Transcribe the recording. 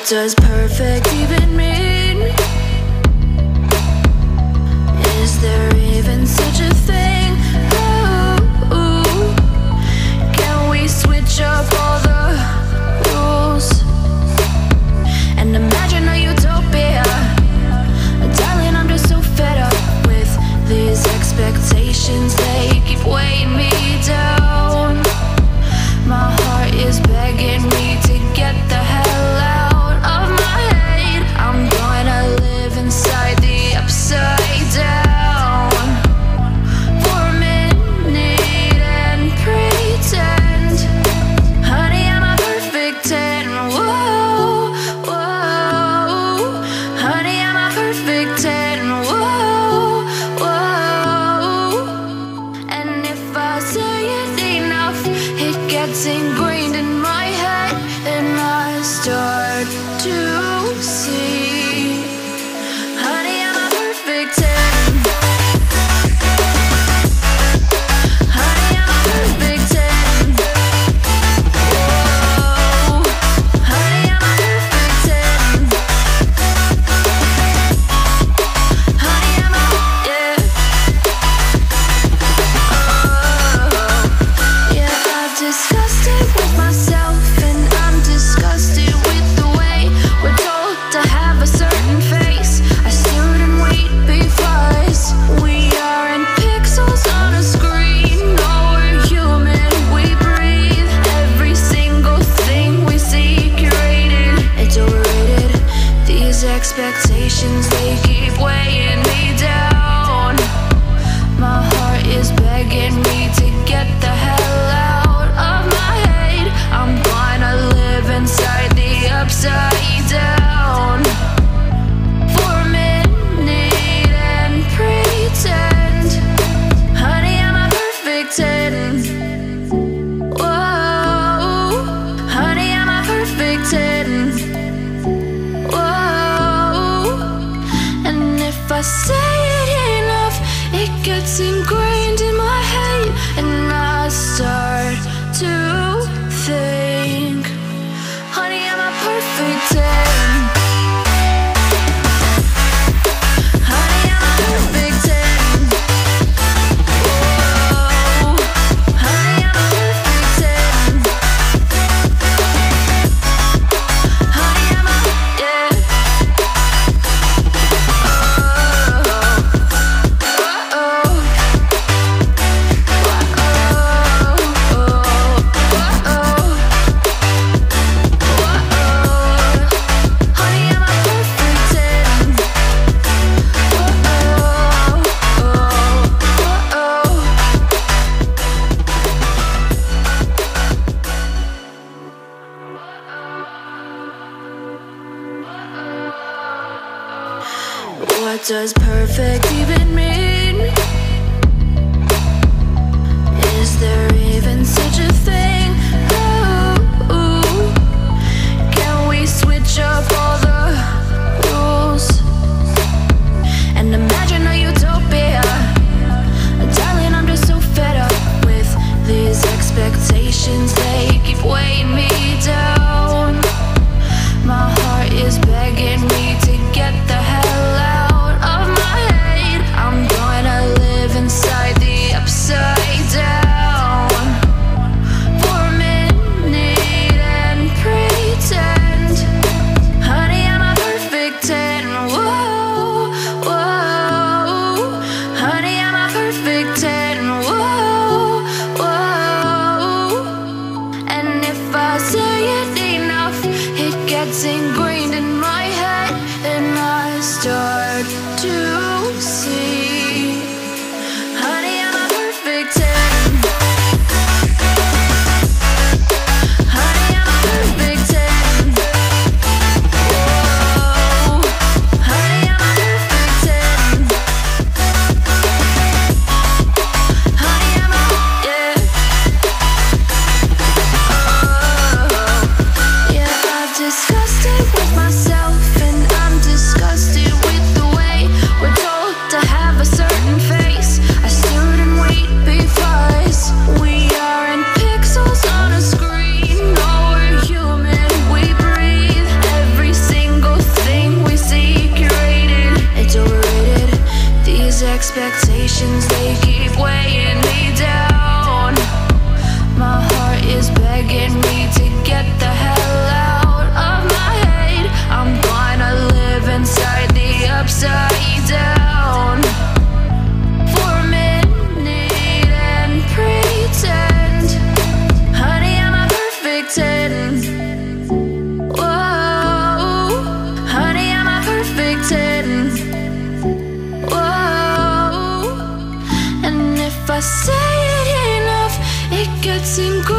does perfect even mean? Is there even such a thing? Ooh, can we switch up all the rules and imagine a utopia? Darling, I'm just so fed up with these expectations. They keep weighing me down. My heart is begging me to get the hell out of my head. I'm gonna live inside the upside down for a minute and pretend, honey, I'm a perfect 10. Whoa, whoa, honey, I'm a perfect 10. Whoa, whoa, and if I say it enough, it gets ingrained in my head, and I start to see, honey, I'm a perfect 10. Honey, I'm a perfect 10. Whoa, honey, I'm a perfect 10. Honey, I'm a, yeah. Yeah, I've discussed it with myself, and I'm disgusted with the way we're told to have a certain face. I stood and wait because we aren't pixels on a screen. No, we're human, we breathe. Every single thing we see curated. It's overrated. These expectations, they keep weighing me down. My heart is begging me to get the hell out of my head. I'm gonna live inside the upside down for a minute and pretend, honey, I'm a perfect 10. Whoa, honey, I'm a perfect 10. Whoa, and if I say it enough, it gets ingrained in my head, and I start to think, honey, I'm a perfect 10. Honey, I'm a perfect 10. Whoa, honey, I'm a perfect 10. Honey, I'm a, yeah. What does perfect even mean? Is there even such a thing? Ooh, can we switch up all the rules and imagine a utopia? Darling, I'm just so fed up with these expectations. They keep weighing me down. My heart is begging me to get the hell out of my head. I'm gonna live inside the upside down for a minute and pretend, honey, I'm a perfect 10. Whoa, whoa, honey, I'm a perfect 10. Whoa, whoa, and if I say it enough, it gets ingrained in my head, and I start to see, honey, I'm a perfect 10. Honey, I'm a perfect 10. Whoa, honey, I'm a perfect 10. Honey, I'm a, yeah. Yeah, I've discussed it with myself, and I'm disgusted with the way expectations, they keep weighing me down. My heart is begging me to get the hell out of my head. I'm gonna live inside the upside down for a minute and pretend, honey, I'm a perfect 10. Whoa, honey, I'm a perfect 10. Whoa, and if I say it enough, it gets ingrained.